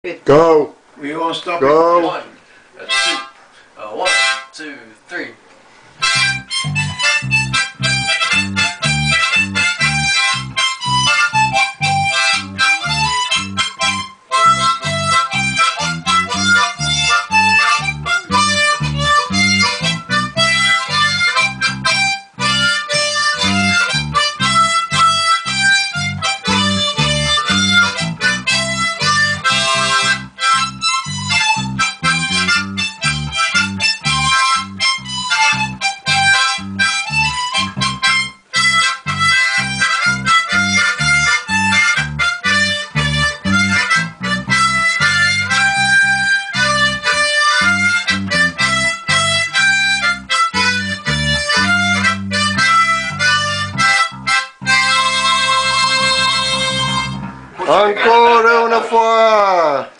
Go. We won't stop. Go. One, two, one, two, three. Ancora una fois.